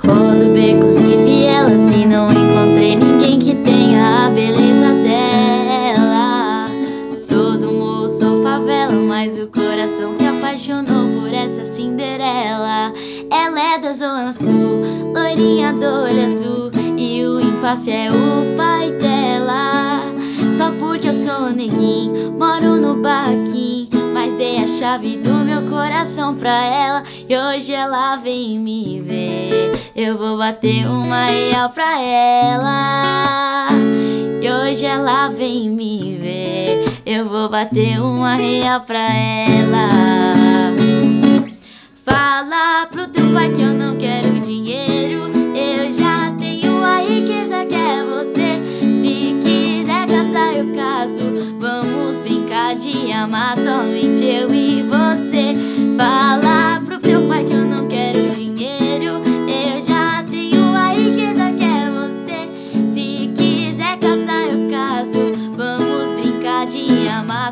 Rodo becos e vielas e não encontrei ninguém que tenha a beleza dela. Sou do morro, sou favela, mas o coração se apaixonou por essa Cinderela. Ela é da Zona Sul, loirinha do olho azul, e o impasse é o pai dela. Só porque eu sou neguinho, moro no barraquinho, mas dei a chave do meu coração pra ela. E hoje ela vem me ver, eu vou bater uma real pra ela. E hoje ela vem me ver, eu vou bater uma real pra ela. Fala pro teu pai que eu não quero dinheiro, eu já tenho a riqueza que é você. Se quiser casar eu caso, vamos brincar de amar somente eu e você. Fala pro teu pai que eu não quero dinheiro, eu já tenho a riqueza que é você. Se quiser casar eu caso, vamos brincar de amar